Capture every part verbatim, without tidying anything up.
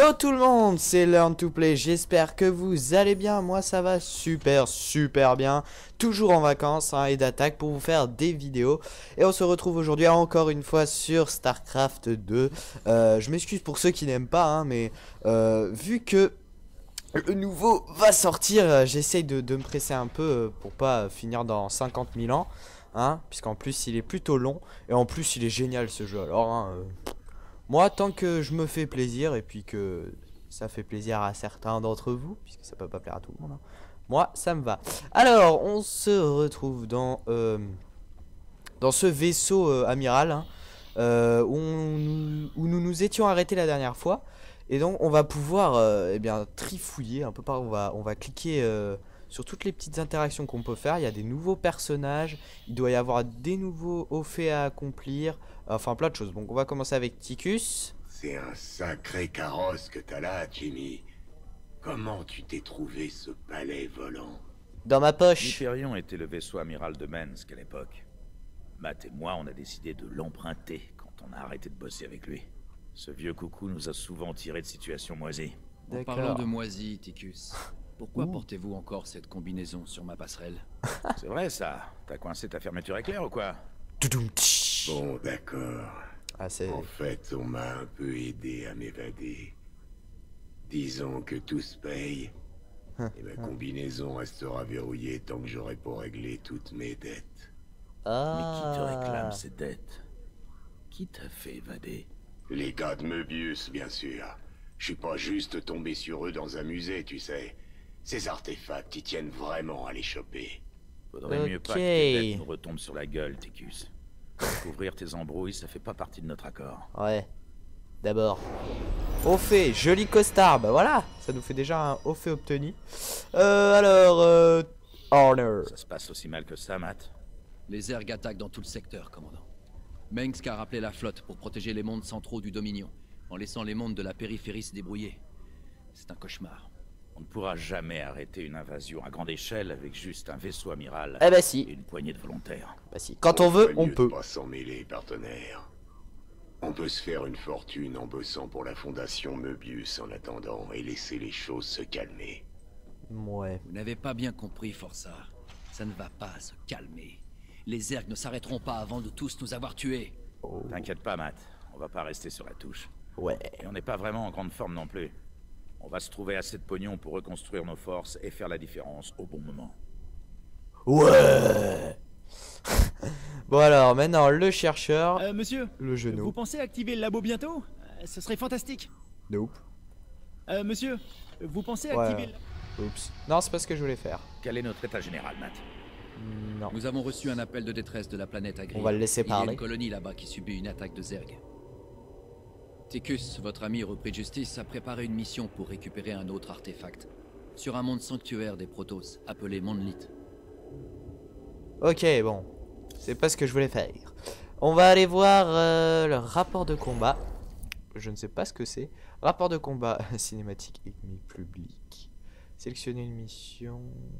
Yo tout le monde, c'est Learn to Play, j'espère que vous allez bien, moi ça va super super bien, toujours en vacances hein, et d'attaque pour vous faire des vidéos. Et on se retrouve aujourd'hui encore une fois sur StarCraft deux. euh, Je m'excuse pour ceux qui n'aiment pas, hein, mais euh, vu que le nouveau va sortir, euh, j'essaye de, de me presser un peu euh, pour pas finir dans cinquante mille ans, hein, puisqu'en plus il est plutôt long, et en plus il est génial ce jeu, alors hein, euh, moi, tant que je me fais plaisir et puis que ça fait plaisir à certains d'entre vous, puisque ça peut pas plaire à tout le monde, hein, moi, ça me va. Alors, on se retrouve dans, euh, dans ce vaisseau euh, amiral, hein, euh, où, on, où nous nous étions arrêtés la dernière fois. Et donc, on va pouvoir euh, eh bien, trifouiller un peu par... On va, on va cliquer... Euh, sur toutes les petites interactions qu'on peut faire. Il y a des nouveaux personnages, il doit y avoir des nouveaux hauts faits à accomplir, enfin plein de choses. Donc on va commencer avec Ticus. C'est un sacré carrosse que t'as là, Jimmy. Comment tu t'es trouvé ce palais volant? Dans ma poche. L'Hyperion était le vaisseau amiral de Mensk à l'époque. Matt et moi, on a décidé de l'emprunter quand on a arrêté de bosser avec lui. Ce vieux coucou nous a souvent tiré de situations moisies. En parlant de moisi, Ticus, pourquoi portez-vous encore cette combinaison sur ma passerelle? C'est vrai ça? T'as coincé ta fermeture éclair ou quoi? Bon, d'accord. Ah, en fait, on m'a un peu aidé à m'évader. Disons que tout se paye, et ma combinaison restera verrouillée tant que j'aurai pas réglé toutes mes dettes. Ah. Mais qui te réclame ces dettes? Qui t'a fait évader? Les gars de Möbius, bien sûr. Je suis pas juste tombé sur eux dans un musée, tu sais. Ces artefacts, ils tiennent vraiment à les choper. Faudrait okay. mieux pas que tes dettes nous retombent sur la gueule, Ticus. Découvrir tes embrouilles, ça fait pas partie de notre accord. Ouais. D'abord. Au fait, joli costard. Bah voilà, ça nous fait déjà un haut fait obtenu. Euh, alors, euh, Honor. Ça se passe aussi mal que ça, Matt? Les Zerg attaquent dans tout le secteur, commandant. Mensk a rappelé la flotte pour protéger les mondes centraux du Dominion, en laissant les mondes de la périphérie se débrouiller. C'est un cauchemar. On ne pourra jamais arrêter une invasion à grande échelle avec juste un vaisseau amiral eh bah si. et une poignée de volontaires. Bah si. Quand on, on veut, on peut. Pas s'en mêler, partenaire. On peut se faire une fortune en bossant pour la fondation Möbius en attendant et laisser les choses se calmer. Ouais. Vous n'avez pas bien compris, Forza. Ça ne va pas se calmer. Les Zerg ne s'arrêteront pas avant de tous nous avoir tués. Oh. T'inquiète pas, Matt. On va pas rester sur la touche. Ouais. Et on n'est pas vraiment en grande forme non plus. On va se trouver assez de pognon pour reconstruire nos forces et faire la différence au bon moment. Ouais. Bon alors, maintenant, le chercheur... Euh, monsieur, le genou. Vous pensez activer le labo bientôt? euh, Ce serait fantastique. Nope. Euh, monsieur, vous pensez ouais. activer le... Oups. Non, c'est pas ce que je voulais faire. Quel est notre état général, Matt? Non. Nous avons reçu un appel de détresse de la planète Agri. On va le laisser parler. Il y a une colonie là-bas qui subit une attaque de Zerg. Ticus, votre ami repris de justice, a préparé une mission pour récupérer un autre artefact. Sur un monde sanctuaire des Protoss, appelé Monolith. Ok, bon. C'est pas ce que je voulais faire. On va aller voir euh, le rapport de combat. Je ne sais pas ce que c'est. Rapport de combat cinématique ennemi public. Sélectionner une mission.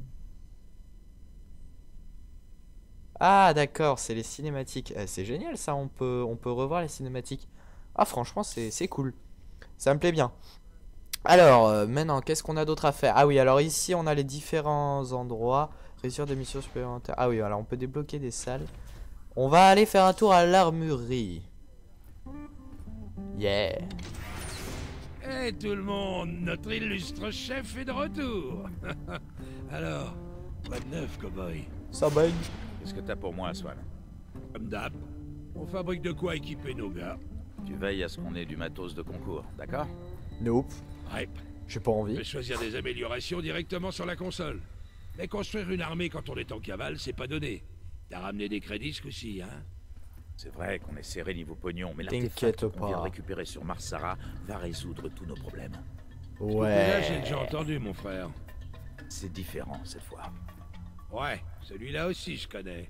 Ah d'accord, c'est les cinématiques. Eh, c'est génial ça, on peut, on peut revoir les cinématiques. Ah franchement c'est cool. Ça me plaît bien. Alors euh, maintenant qu'est-ce qu'on a d'autre à faire? Ah oui, alors ici on a les différents endroits. Réussir des missions supplémentaires. Ah oui, alors on peut débloquer des salles. On va aller faire un tour à l'armurerie. Yeah. Hey tout le monde, notre illustre chef est de retour. Alors, quoi de neuf, cowboy? Ça baigne. Qu'est-ce que t'as pour moi, Swan? Comme d'hab, on fabrique de quoi équiper nos gars. Tu veilles à ce qu'on ait du matos de concours, d'accord? Nope. Ouais. J'ai pas On envie. peut choisir des améliorations directement sur la console. Mais construire une armée quand on est en cavale, c'est pas donné. T'as ramené des crédits ce coup-ci, hein? C'est vrai qu'on est serré niveau pognon, mais T'inquiète l'artefact qu'on vient de pas. récupérer sur Mars-Sara va résoudre tous nos problèmes. Là, j'ai Ouais. déjà entendu, mon frère. C'est différent cette fois. Ouais, celui-là aussi, je connais.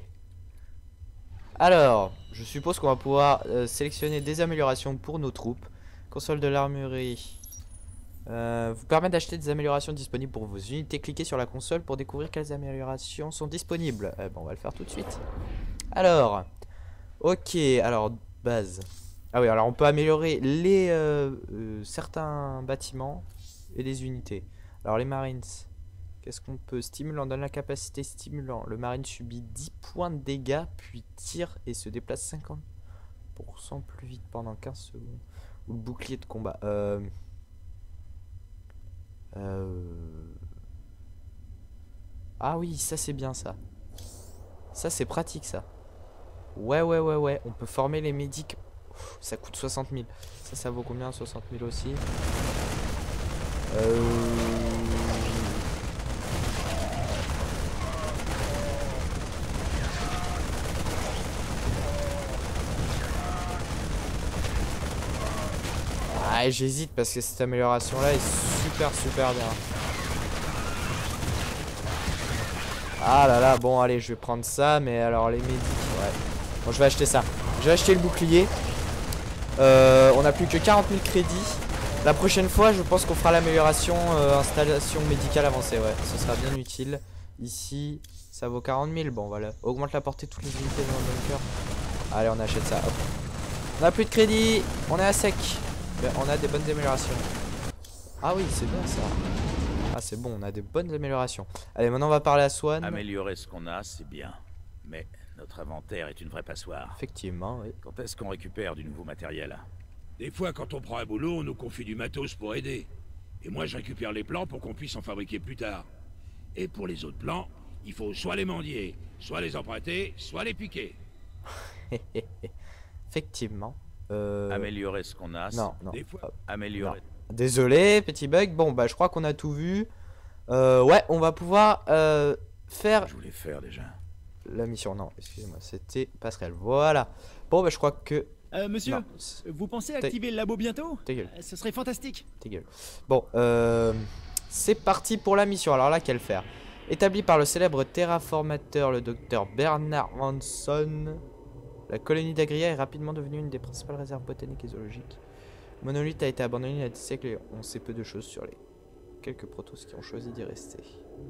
Alors, je suppose qu'on va pouvoir euh, sélectionner des améliorations pour nos troupes. Console de l'armurerie. Euh, vous permet d'acheter des améliorations disponibles pour vos unités. Cliquez sur la console pour découvrir quelles améliorations sont disponibles. Eh ben, on va le faire tout de suite. Alors, ok, alors base. Ah oui, alors on peut améliorer les euh, euh, certains bâtiments et les unités. Alors les Marines, qu'est-ce qu'on peut? Stimulant, donne la capacité stimulant. Le Marine subit dix points de dégâts, puis tire et se déplace cinquante pour cent plus vite pendant quinze secondes. Ou le bouclier de combat. Euh... Euh... Ah oui, ça c'est bien ça. Ça c'est pratique ça. Ouais, ouais, ouais, ouais. On peut former les médics. Ça coûte soixante mille. Ça, ça vaut combien? Soixante mille aussi. Euh... Ah, j'hésite parce que cette amélioration là est super super bien. Ah là là, bon allez, je vais prendre ça, mais alors les médics, ouais. Bon, je vais acheter ça. Je vais acheter le bouclier. Euh, on a plus que quarante mille crédits. La prochaine fois, je pense qu'on fera l'amélioration euh, installation médicale avancée, ouais. Ce sera bien utile. Ici, ça vaut quarante mille. Bon, voilà. Augmente la portée de toutes les unités dans le bunker. Allez, on achète ça. Hop. On a plus de crédit. On est à sec. Ben, on a des bonnes améliorations. Ah oui, c'est bien ça. Ah, c'est bon, on a des bonnes améliorations. Allez, maintenant on va parler à Swan. Améliorer ce qu'on a, c'est bien. Mais notre inventaire est une vraie passoire. Effectivement, oui. Quand est-ce qu'on récupère du nouveau matériel? Des fois, quand on prend un boulot, on nous confie du matos pour aider. Et moi, je récupère les plans pour qu'on puisse en fabriquer plus tard. Et pour les autres plans, il faut soit les mendier, soit les emprunter, soit les piquer. Effectivement. Euh... Améliorer ce qu'on a, Non, non. Des fois... Hop. Améliorer. Non. Désolé, petit bug. Bon, bah, je crois qu'on a tout vu. Euh, ouais, on va pouvoir euh, faire Je voulais faire déjà. la mission. Non, excusez-moi, c'était passerelle. Voilà. Bon, bah, je crois que... Euh, monsieur, Non, vous pensez Ta- activer le labo bientôt? ta gueule. Euh, Ce serait fantastique. Ta gueule. Bon, euh, c'est parti pour la mission. Alors là, quelle faire? Établie par le célèbre terraformateur, le docteur Bernard Manson, la colonie d'Agria est rapidement devenue une des principales réserves botaniques et zoologiques. Monolith a été abandonné il y a des siècles et on sait peu de choses sur les quelques protos qui ont choisi d'y rester.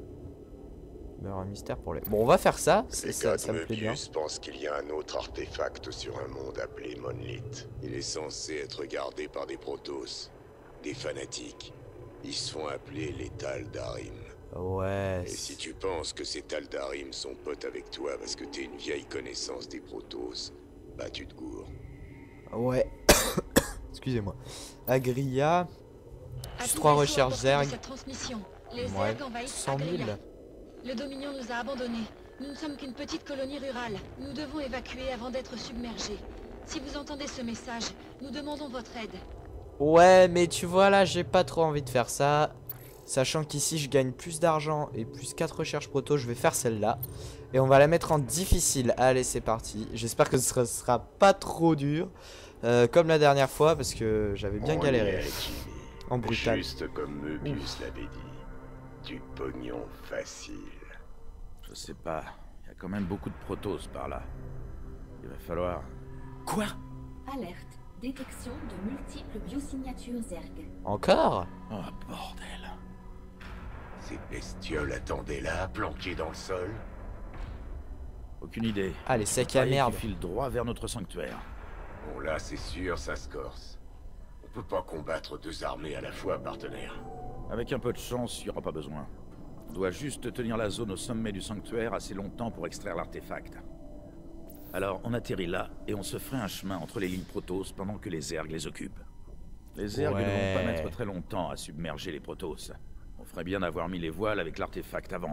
Mais un mystère pour les... Bon, on va faire ça, ça, ça, ça me plaît bien. Möbius pense qu'il y a un autre artefact sur un monde appelé Monolith. Il est censé être gardé par des protos, des fanatiques. Ils se font appeler les Tal'Darim. Ouais. Et si tu penses que ces Tal'Darim sont potes avec toi parce que t'es une vieille connaissance des protos, bah tu te gourres. Ouais. Excusez-moi. Agria. À Plus tout trois vaisseau recherches apportant Zerg. de cette transmission, les Ouais. Zerg envahissent cent mille. Agria. Le Dominion nous a abandonnés. Nous ne sommes qu'une petite colonie rurale. Nous devons évacuer avant d'être submergés. Si vous entendez ce message, nous demandons votre aide. Ouais, mais tu vois là, j'ai pas trop envie de faire ça. Sachant qu'ici, je gagne plus d'argent et plus quatre recherches proto, je vais faire celle-là. Et on va la mettre en difficile. Allez, c'est parti. J'espère que ce sera, sera pas trop dur. Euh, comme la dernière fois, parce que j'avais bien On galéré. y est, Jimmy. En brutal. Juste comme Möbius l'avait dit. Du pognon facile. Je sais pas. Il y a quand même beaucoup de protos par là. Il va falloir... Quoi? Alerte. Détection de multiples biosignatures Zerg. Encore? Oh bordel. Ces bestioles attendaient là, planquées dans le sol. Aucune idée. Ah, les sacs à Pareil merde. qui file droit vers notre sanctuaire. Bon là, c'est sûr, ça se corse. On peut pas combattre deux armées à la fois, partenaire. Avec un peu de chance, il n'y aura pas besoin. On doit juste tenir la zone au sommet du sanctuaire assez longtemps pour extraire l'artefact. Alors, on atterrit là et on se ferait un chemin entre les lignes Protoss pendant que les Zerg les occupent. Les Zerg ne Ouais. vont pas mettre très longtemps à submerger les Protoss. On ferait bien d'avoir mis les voiles avec l'artefact avant.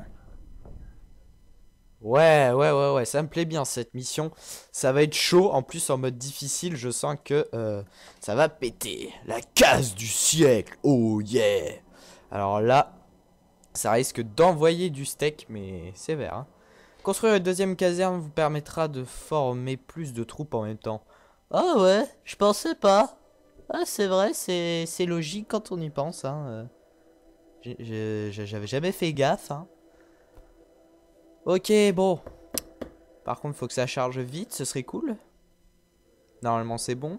Ouais, ouais, ouais, ouais, ça me plaît bien cette mission. Ça va être chaud, en plus en mode difficile, je sens que euh, ça va péter. La case du siècle, oh yeah. Alors là, ça risque d'envoyer du steak, mais sévère. Hein. Construire une deuxième caserne vous permettra de former plus de troupes en même temps. Ah ouais, je pensais pas. Ah c'est vrai, c'est c'est logique quand on y pense. Hein. J'ai- j'ai- J'avais jamais fait gaffe. Hein. Ok, bon. Par contre, faut que ça charge vite, ce serait cool. Normalement, c'est bon.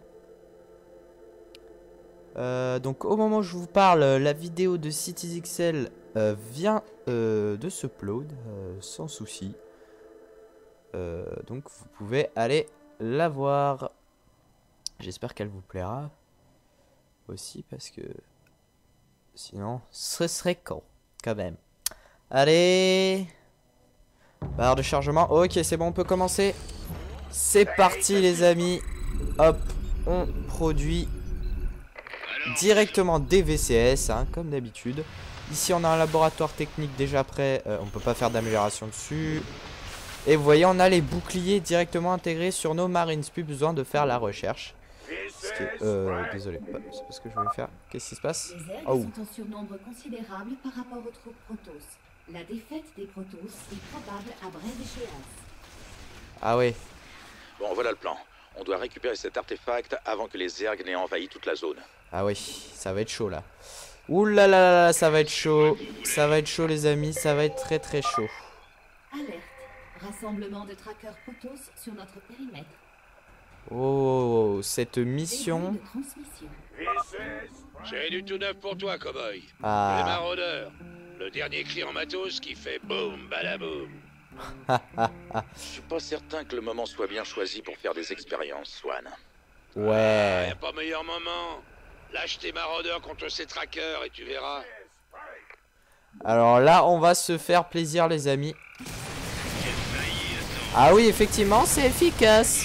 Euh, donc, au moment où je vous parle, la vidéo de CitiesXL euh, vient euh, de se upload, euh, sans souci. Euh, donc, vous pouvez aller la voir. J'espère qu'elle vous plaira aussi parce que sinon ce serait con quand même. Allez, barre de chargement. Ok, c'est bon, on peut commencer. C'est parti les amis. Hop, on produit directement des V C S hein, comme d'habitude. Ici on a un laboratoire technique déjà prêt. euh, On peut pas faire d'amélioration dessus. Et vous voyez, on a les boucliers directement intégrés sur nos Marines. Plus besoin de faire la recherche. Que, euh, désolé, c'est pas ce que je voulais faire. Qu'est-ce qui se passe? Les Zerg Oh. sont en surnombre considérable par rapport aux troupes Protoss. La défaite des Protoss est probable à brève échéance. Ah ouais. Bon, voilà le plan. On doit récupérer cet artefact avant que les Zerg n'aient envahi toute la zone. Ah oui, ça va être chaud là. Ouh là là là là, ça va être chaud. Ça va être chaud les amis, ça va être très très chaud. Alerte. Rassemblement de trackers Protoss sur notre périmètre. Oh, cette Début mission. de transmission. J'ai du tout neuf pour toi, cowboy. Les Ah, maraudeurs. Le dernier cri en matos qui fait boum, balaboum. Je suis pas certain que le moment soit bien choisi pour faire des expériences, Swan. Ah, ouais. y a pas meilleur moment. Lâche tes maraudeurs contre ces trackers et tu verras. Alors là, on va se faire plaisir les amis. Ah oui, effectivement, c'est efficace.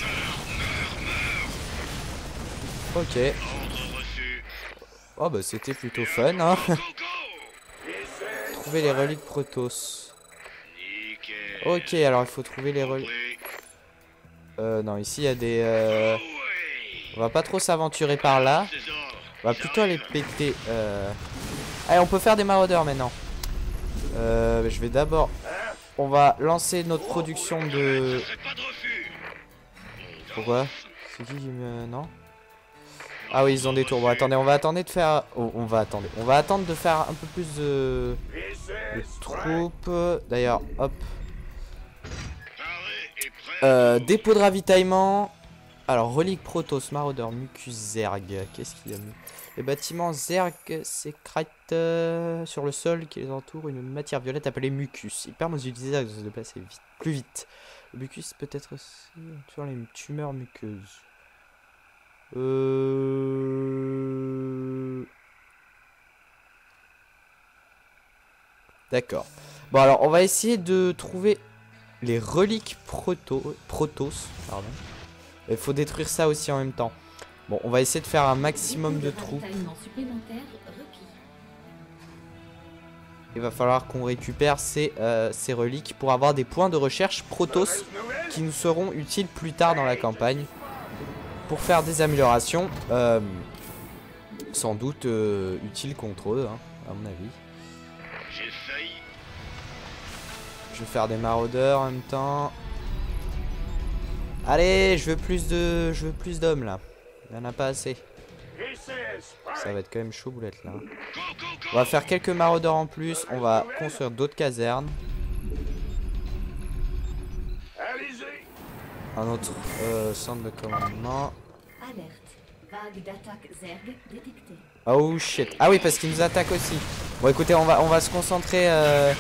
Ok. Oh bah c'était plutôt fun hein. Trouver les reliques Protoss. Ok, alors il faut trouver les reliques. Euh non, ici il y a des... Euh... On va pas trop s'aventurer par là. On va plutôt aller péter. Euh... Allez, on peut faire des maraudeurs maintenant. Euh, je vais d'abord... On va lancer notre production de... Pourquoi? C'est qui qui me... Non? Ah oui, ils ont des tours. Bon, attendez, on va attendre de faire... Oh, on va attendre. On va attendre de faire un peu plus de, de troupes. D'ailleurs, hop. Euh, dépôt de ravitaillement. Alors, relique Protoss, maraudeur, mucus, Zerg. Qu'est-ce qu'il y a? Les bâtiments Zerg sécrètent euh, sur le sol qui les entoure une matière violette appelée mucus. Il permet aux utilisateurs de se déplacer vite, plus vite. Le mucus peut être aussi sur les tumeurs muqueuses. Euh... D'accord. Bon alors on va essayer de trouver les reliques proto... Protoss. Pardon. Il faut détruire ça aussi en même temps. Bon, on va essayer de faire un maximum de troupes. Il va falloir qu'on récupère ces, euh, ces reliques pour avoir des points de recherche Protoss qui nous seront utiles plus tard dans la campagne. Pour faire des améliorations, euh, sans doute euh, utiles contre eux, hein, à mon avis. Je vais faire des maraudeurs en même temps. Allez, je veux plus de, je veux plus d'hommes là. Il n'y en a pas assez. Ça va être quand même chaud boulette là. On va faire quelques maraudeurs en plus. On va construire d'autres casernes. Un autre euh, centre de commandement. Alerte. Vague d'attaque Zerg détectée. Oh shit. Ah oui, parce qu'ils nous attaquent aussi. Bon écoutez, on va on va se concentrer. Euh...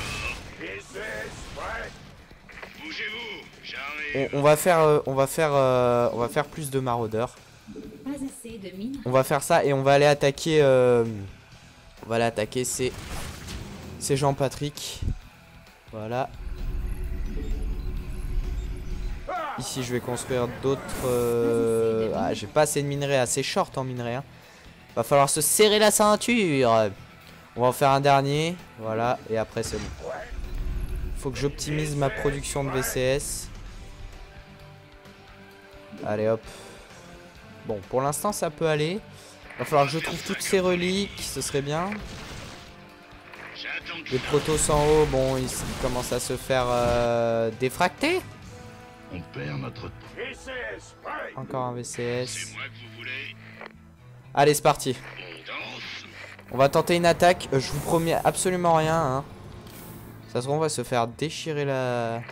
On, on va faire euh, on va faire euh, on va faire plus de maraudeurs. Pas assez de mines. On va faire ça et on va aller attaquer. Euh... On va aller attaquer ces ces Jean-Patrick. Voilà. Ici je vais construire d'autres euh... ah, j'ai pas assez de minerais, assez short en minerais hein. Va falloir se serrer la ceinture. On va en faire un dernier. Voilà, et après c'est bon. Faut que j'optimise ma production de V C S. Allez hop. Bon, pour l'instant ça peut aller. Va falloir que je trouve toutes ces reliques, ce serait bien. Les Protoss en haut, bon, ils, ils commencent à se faire euh, défracter. On perd notre... Encore un V C S. Allez, c'est parti. On va tenter une attaque. Euh, je vous promets absolument rien. Hein. Ça se trouve, on va se faire déchirer la...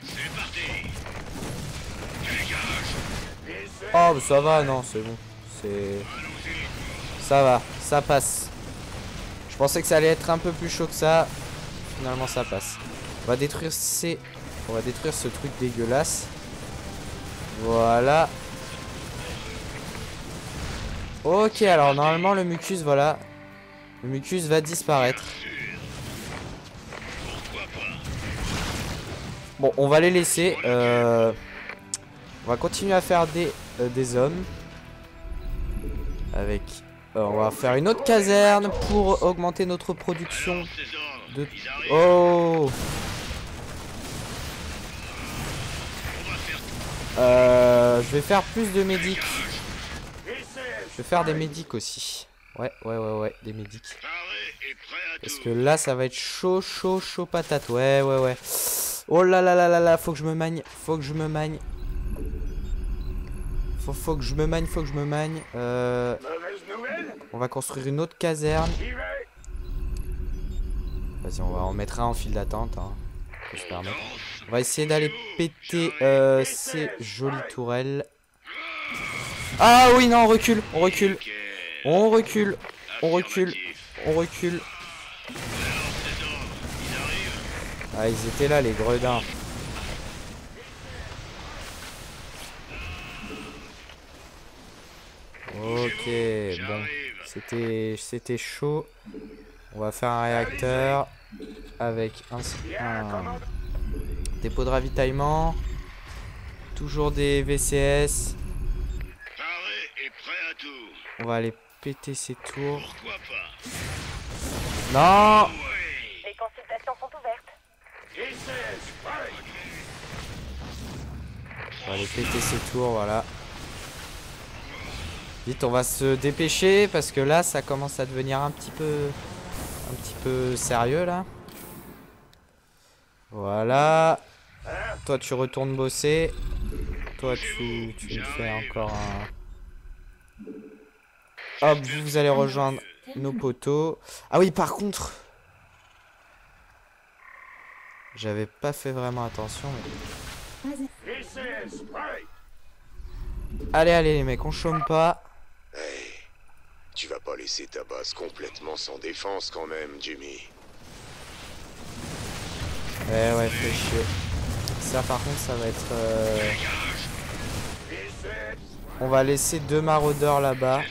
Oh, bah, ça va, non, c'est bon. C'est... Ça va, ça passe. Je pensais que ça allait être un peu plus chaud que ça. Finalement, ça passe. On va détruire ces... On va détruire ce truc dégueulasse. Voilà. Ok, alors normalement le mucus, voilà. Le mucus va disparaître. Bon, on va les laisser. Euh... On va continuer à faire des, euh, des hommes. Avec... Euh, on va faire une autre caserne pour augmenter notre production de... Oh euh, je vais faire plus de médics. Je vais faire des médics aussi. Ouais, ouais, ouais, ouais, des médics. Parce que là, ça va être chaud, chaud, chaud patate. Ouais, ouais, ouais. Oh là là là là là, faut que je me magne. Faut que je me magne. Faut, faut que je me magne, faut que je me magne. Euh... On va construire une autre caserne. Vas-y, on va en mettre un en file d'attente. Hein, que je permets. On va essayer d'aller péter euh, ces jolies tourelles. Ah oui, non, on recule, on recule. On recule, on recule, on recule. Ah, ils étaient là, les gredins. Ok, bon, c'était c'était chaud. On va faire un réacteur avec un, un dépôt de ravitaillement. Toujours des V C S. On va aller péter ces tours. Non! Les consultations sont ouvertes. On va aller péter ces tours, voilà. Vite, on va se dépêcher parce que là, ça commence à devenir un petit peu, un petit peu sérieux là. Voilà. Toi, tu retournes bosser. Toi, tu, tu me fais encore un. Hop, vous, vous allez rejoindre nos poteaux. Ah oui, par contre, j'avais pas fait vraiment attention. Mais... Allez, allez, les mecs, on chôme pas. Hey, tu vas pas laisser ta base complètement sans défense quand même, Jimmy. Ouais, ouais, fait chier. Ça, par contre, ça va être... Euh... On va laisser deux maraudeurs là-bas.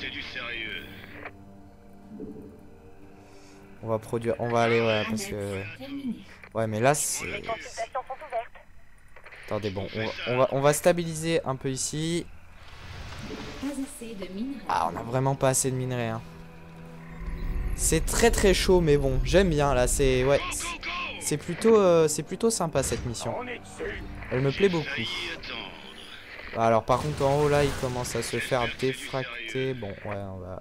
On va produire... On va aller, ouais, parce que... Ouais, mais là, c'est... Attendez, bon, on va, on va, on va stabiliser un peu ici. Ah, on a vraiment pas assez de minerais, hein. C'est très très chaud, mais bon, j'aime bien, là, c'est... Ouais, c'est plutôt, euh, c'est plutôt sympa, cette mission. Elle me plaît beaucoup. Alors, par contre, en haut, là, il commence à se faire défracter. Bon, ouais, on va...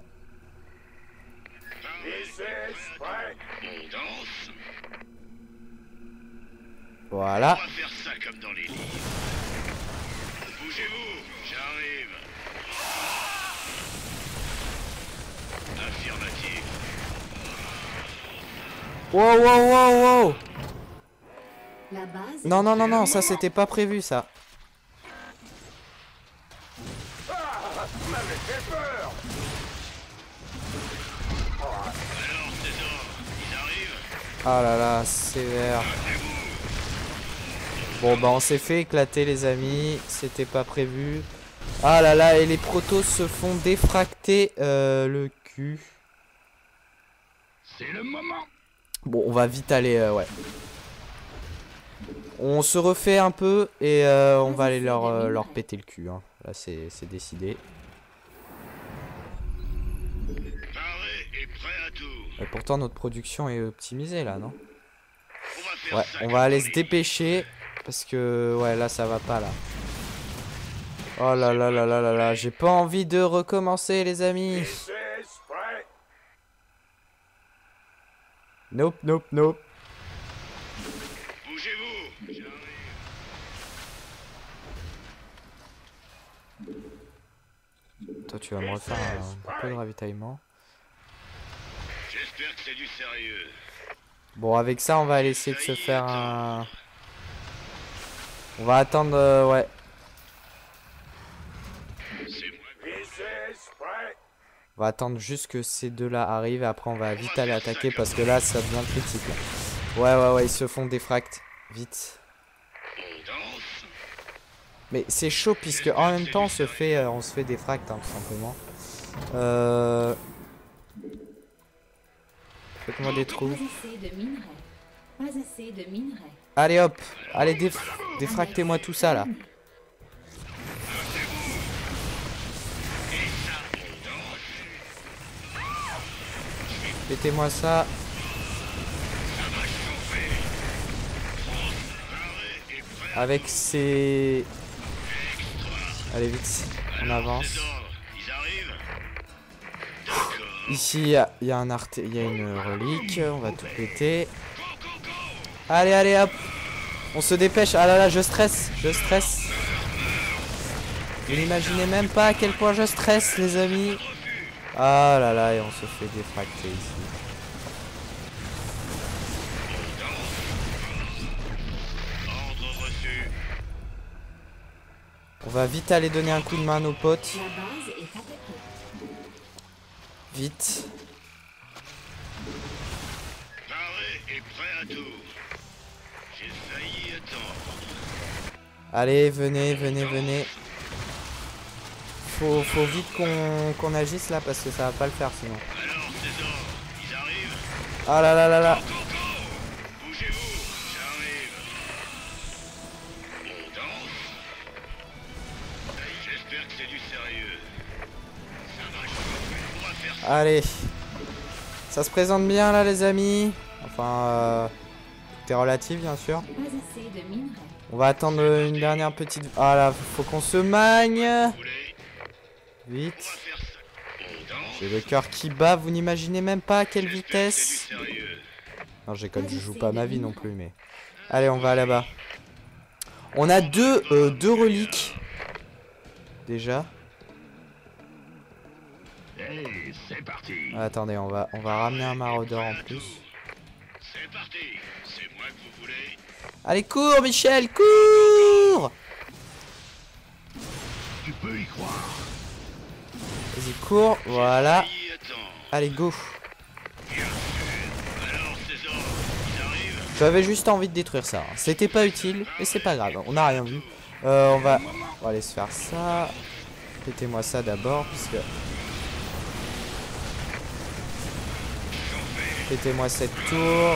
Voilà. On va faire ça comme dans les livres. Bougez-vous, j'arrive. Affirmatif. Wow, wow, wow, wow. La base Non, non, non, non, ça, c'était pas prévu, ça. Ah là là, sévère. Bon bah on s'est fait éclater les amis, c'était pas prévu. Ah là là, et les protos se font défracter euh, le cul. C'est le moment. Bon, on va vite aller, euh, ouais. On se refait un peu et euh, on va aller leur, euh, leur péter le cul. Hein. Là c'est décidé. Et pourtant notre production est optimisée là, non? Ouais, on va aller se dépêcher. Parce que, ouais, là, ça va pas, là. Oh là là là là là là. J'ai pas envie de recommencer, les amis. Nope, nope, nope. Bougez-vous. Toi, tu vas me refaire un, un peu de ravitaillement. J'espère que c'est du sérieux. Bon, avec ça, on va aller essayer de se faire un... On va attendre, euh, ouais. On va attendre juste que ces deux-là arrivent et après on va vite aller attaquer parce que là, ça devient critique. Là. Ouais, ouais, ouais, ils se font défracts. Vite. Mais c'est chaud puisque en même temps, on se fait, euh, on se fait défracts, hein, tout simplement. Euh... Faites-moi des trous. Pas assez de minerais. Pas assez de minerais. Allez hop. Allez, déf défractez-moi tout ça là. Pétez-moi ça. Avec ces... Allez vite, on avance. Ici, il y, y a un arte... il y a une relique, on va tout péter. Allez, allez, hop. On se dépêche. Ah là là, je stresse, je stresse. Vous n'imaginez même pas à quel point je stresse, les amis. Ah là là, et on se fait défracter ici. On va vite aller donner un coup de main à nos potes. Vite. Allez, venez, venez, venez. Faut, faut vite qu'on qu'on agisse là parce que ça va pas le faire sinon. Ah là là là là. Allez. Ça se présente bien là les amis. Enfin, euh, tout est relatif bien sûr. On va attendre une dernière petite... Ah là, faut qu'on se magne. Vite. J'ai le cœur qui bat, vous n'imaginez même pas à quelle vitesse. Non, j'ai comme je joue pas ma vie non plus, mais... Allez, on va là-bas. On a deux, euh, deux reliques. Déjà. Ah, attendez, on va, on va ramener un maraudeur en plus. Allez, cours, Michel, cours! Tu peux y croire. Vas-y, cours, voilà. Allez, go. J'avais juste envie de détruire ça. C'était pas utile, mais c'est pas grave, on n'a rien vu. Euh, on va... on va aller se faire ça. Pétez-moi ça d'abord, puisque... Pétez-moi cette tour.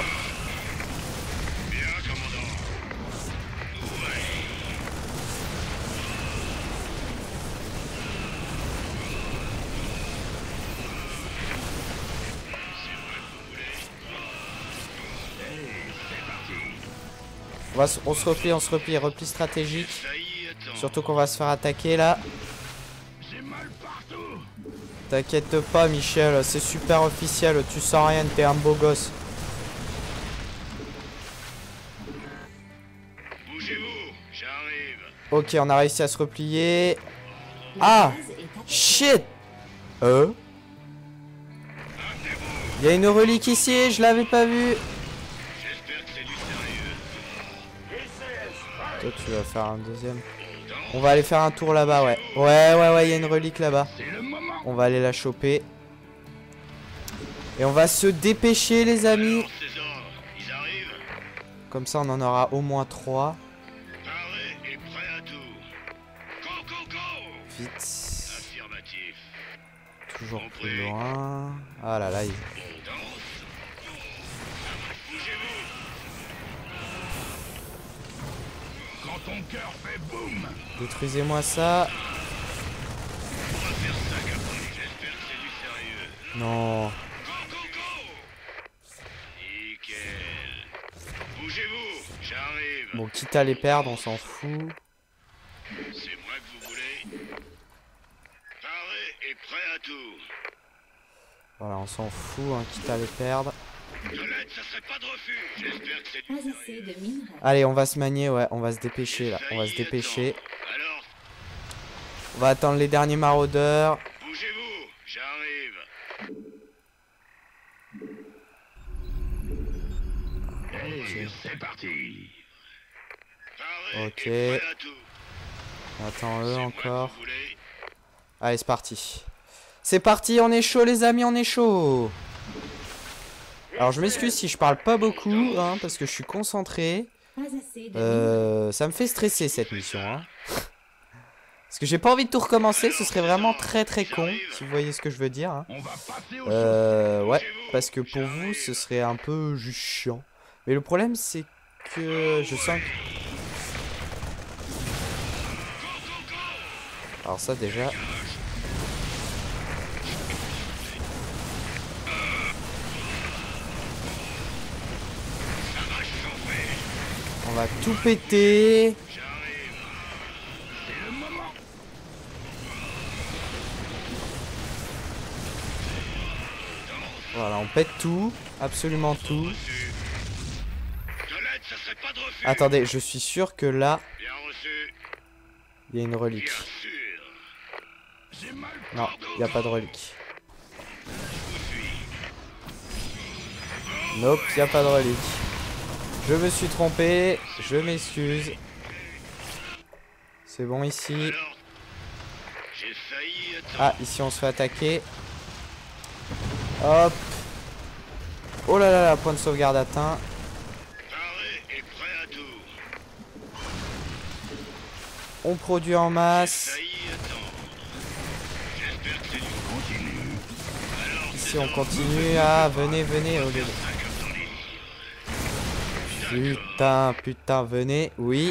On, va, on se replie, on se replie, repli stratégique. Surtout qu'on va se faire attaquer là. T'inquiète pas Michel, c'est super officiel, tu sens rien, t'es un beau gosse. Ok, on a réussi à se replier. Ah, shit. Euh Il y a une relique ici, je l'avais pas vue. Toi tu vas faire un deuxième. On va aller faire un tour là-bas, ouais. Ouais, ouais, ouais, il y a une relique là-bas. On va aller la choper. Et on va se dépêcher, les amis. Comme ça, on en aura au moins trois. Vite. Toujours plus loin. Ah là là, il... Détruisez-moi ça. Non. Bon, quitte à les perdre, on s'en fout. Voilà, on s'en fout, hein, quitte à les perdre. Allez, on va se manier, ouais, on va se dépêcher là, on va se dépêcher. On va attendre les derniers maraudeurs. Bougez-vous, j'arrive. Okay. C'est parti. Ok. On attend eux encore. Allez, c'est parti. C'est parti, on est chaud les amis, on est chaud. Alors je m'excuse si je parle pas beaucoup, hein, parce que je suis concentré. Euh, ça me fait stresser cette mission. Hein. Parce que j'ai pas envie de tout recommencer, ce serait vraiment très très con, si vous voyez ce que je veux dire. Hein. Euh, ouais, parce que pour vous, ce serait un peu juste chiant. Mais le problème, c'est que je sens que... Alors ça déjà... On va tout péter. Voilà, on pète tout, absolument tout. Attendez, je suis sûr que là, il y a une relique. Non, il n'y a pas de relique. Nope, il n'y a pas de relique. Je me suis trompé, je m'excuse. C'est bon ici. Ah, ici on se fait attaquer. Hop. Oh là là là, point de sauvegarde atteint. On produit en masse. Ici on continue. Ah, venez, venez. Oh, putain, putain, venez. Oui.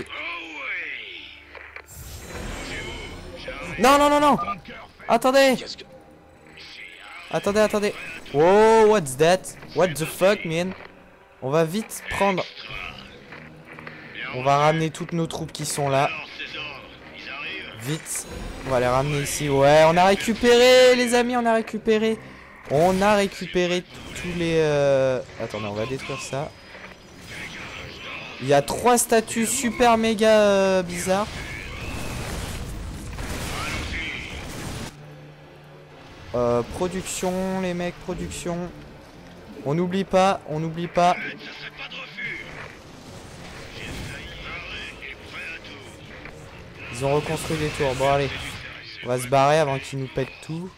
Non, non, non, non. Attendez. Attendez, attendez. Wow, what's that? What the fuck, man? On va vite prendre... On va ramener toutes nos troupes qui sont là. Vite. On va les ramener ici. Ouais, on a récupéré, les amis, on a récupéré. On a récupéré tous les... Euh... Attendez, on va détruire ça. Il y a trois statues super méga euh, bizarres. Euh, production, les mecs, production. On n'oublie pas, on n'oublie pas. Ils ont reconstruit des tours. Bon, allez. On va se barrer avant qu'ils nous pètent tout.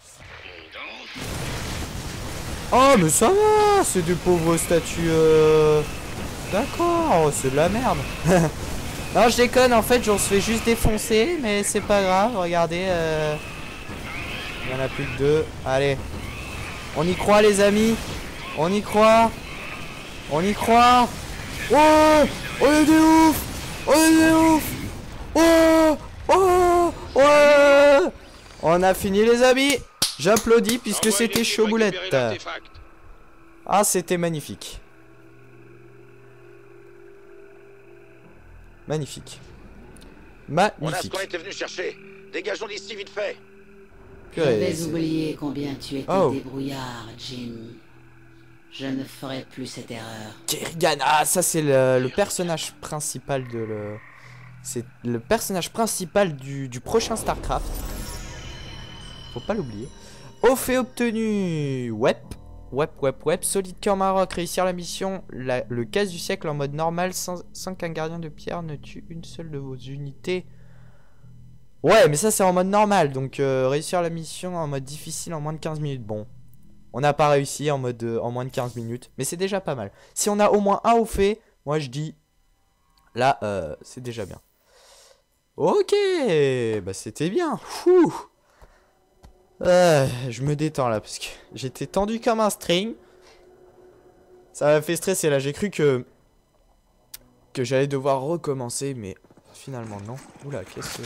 Oh, mais ça va. C'est des pauvres statues. Euh... D'accord, oh, c'est de la merde. Non, je déconne. En fait, on se fait juste défoncer. Mais c'est pas grave. Regardez. Euh... Il y en a plus que deux. Allez. On y croit, les amis. On y croit. On y croit. Oh, on est des ouf. On est des ouf. Oh, oh, ouais. On a fini, les amis. J'applaudis puisque c'était chaud boulette. Ah, c'était magnifique. Magnifique. Magnifique. On a ce qu'on était venu chercher. Dégageons d'ici vite fait. J'avais oublié combien tu étais oh. débrouillard, Jim. Je ne ferai plus cette erreur. Kerrigan, ah ça c'est le, le personnage principal de le... C'est le personnage principal du, du prochain StarCraft. Faut pas l'oublier. Au fait obtenu. Web. Web, web, web. Solide cœur Maroc. Réussir la mission. La, le casse du siècle en mode normal sans, sans qu'un gardien de pierre ne tue une seule de vos unités. Ouais, mais ça c'est en mode normal. Donc euh, réussir la mission en mode difficile en moins de quinze minutes. Bon. On n'a pas réussi en mode euh, en moins de quinze minutes. Mais c'est déjà pas mal. Si on a au moins un au fait, moi je dis... Là, euh, c'est déjà bien. Ok, bah c'était bien. Fouh. Euh, je me détends là parce que j'étais tendu comme un string. Ça m'a fait stresser là. J'ai cru que que j'allais devoir recommencer, mais finalement non. Oula, qu'est-ce que...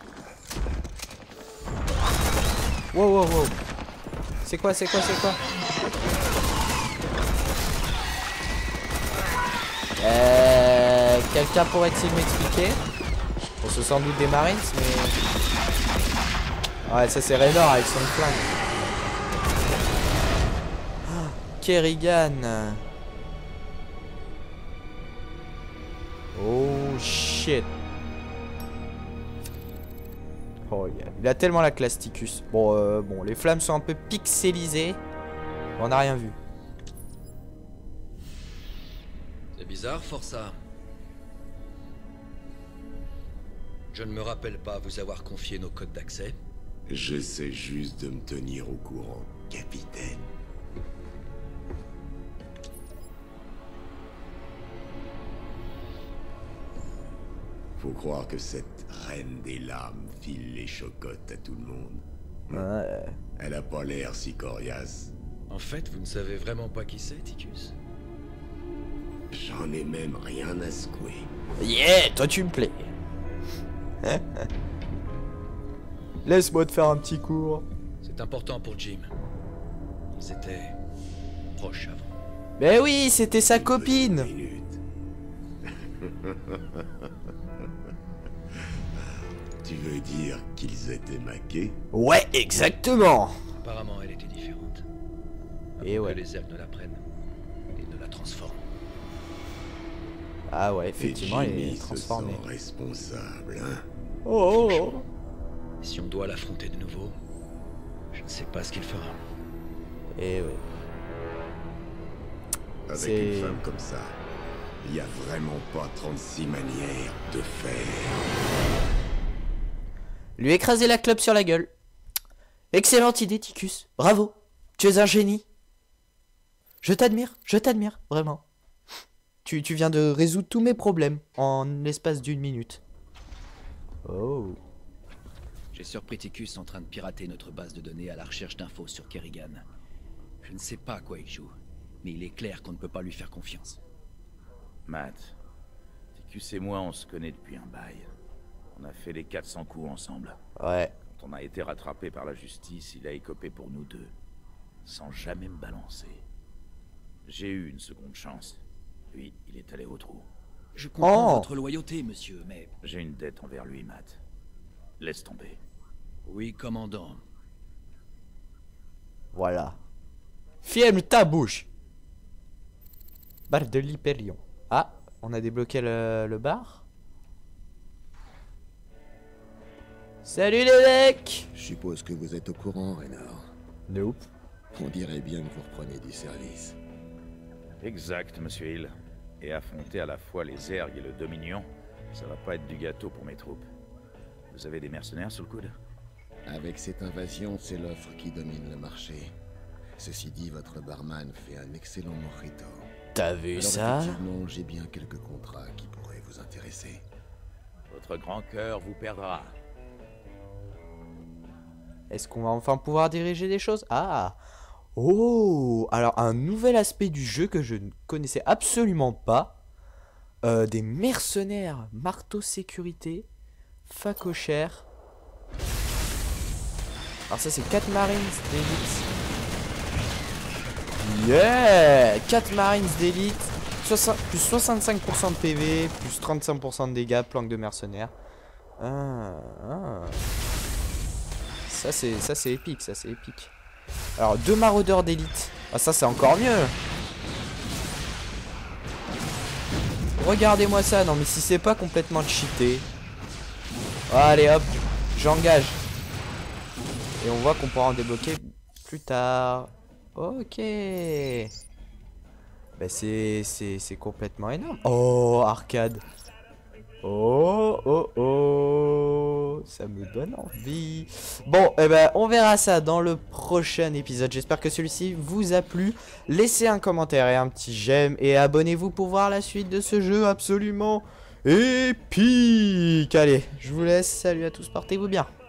Wow, wow, wow. C'est quoi, c'est quoi, c'est quoi? Euh, quelqu'un pourrait-il m'expliquer? On se sans doute des Marines, mais... Ouais, ça c'est Raynor avec son flingue. Oh, Kerrigan. Oh shit. Oh, yeah. Il a tellement la classe Ticus. Bon, euh, bon, les flammes sont un peu pixelisées. On n'a rien vu. C'est bizarre, Força. Je ne me rappelle pas vous avoir confié nos codes d'accès. J'essaie juste de me tenir au courant, capitaine. Faut croire que cette reine des larmes file les chocottes à tout le monde. Ouais. Elle a pas l'air si coriace. En fait, vous ne savez vraiment pas qui c'est, Ticus? J'en ai même rien à secouer. Yeah, toi tu me plais. Laisse-moi te faire un petit cours. C'est important pour Jim. Ils étaient proches avant. Mais oui, c'était sa copine. Tu veux dire qu'ils étaient maqués? Ouais, exactement. Apparemment, elle était différente. Et ouais. Que les Zerg ne la prennent et ne la transforment. Ah ouais, effectivement, et elle Jimmy est transformée. se sent responsable, hein? Oh, oh, oh. Si on doit l'affronter de nouveau, je ne sais pas ce qu'il fera. Et ouais. Avec une femme comme ça, il n'y a vraiment pas trente-six manières de faire. Lui écraser la clope sur la gueule. Excellente idée, Ticus. Bravo. Tu es un génie. Je t'admire, je t'admire, vraiment. Tu, tu viens de résoudre tous mes problèmes en l'espace d'une minute. Oh. J'ai surpris Ticus en train de pirater notre base de données à la recherche d'infos sur Kerrigan. Je ne sais pas à quoi il joue, mais il est clair qu'on ne peut pas lui faire confiance. Matt, Ticus et moi, on se connaît depuis un bail. On a fait les quatre cents coups ensemble. Ouais. Quand on a été rattrapé par la justice, il a écopé pour nous deux, sans jamais me balancer. J'ai eu une seconde chance. Lui, il est allé au trou. Je comprends Oh. votre loyauté, monsieur, mais... J'ai une dette envers lui, Matt. Laisse tomber. Oui, commandant. Voilà. Ferme ta bouche. Bar de l'Hyperion. Ah, on a débloqué le, le bar. Salut les mecs. Je suppose que vous êtes au courant, Reynard. Nope. On dirait bien que vous reprenez du service. Exact, monsieur Hill. Et affronter à la fois les Zerg et le Dominion, ça va pas être du gâteau pour mes troupes. Vous avez des mercenaires sous le coude? Avec cette invasion, c'est l'offre qui domine le marché. Ceci dit, votre barman fait un excellent mojito. T'as vu Alors, ça? effectivement, j'ai bien quelques contrats qui pourraient vous intéresser. Votre grand cœur vous perdra. Est-ce qu'on va enfin pouvoir diriger des choses? Ah. Oh. Alors, un nouvel aspect du jeu que je ne connaissais absolument pas. Euh, des mercenaires, marteau sécurité, facochère. Alors ça c'est quatre Marines d'élite. Yeah, quatre Marines d'élite, plus soixante-cinq pour cent de P V, plus trente-cinq pour cent de dégâts, planque de mercenaires. Ah, ah. Ça c'est ça c'est épique, ça c'est épique. Alors deux maraudeurs d'élite. Ah ça c'est encore mieux. Regardez-moi ça, non mais si c'est pas complètement cheaté. Allez hop, j'engage. Et on voit qu'on pourra en débloquer plus tard. Ok. Bah c'est c'est complètement énorme. Oh, arcade. Oh, oh, oh. Ça me donne envie. Bon, eh ben, on verra ça dans le prochain épisode. J'espère que celui-ci vous a plu. Laissez un commentaire et un petit j'aime. Et abonnez-vous pour voir la suite de ce jeu absolument épique. Allez, je vous laisse. Salut à tous, portez-vous bien.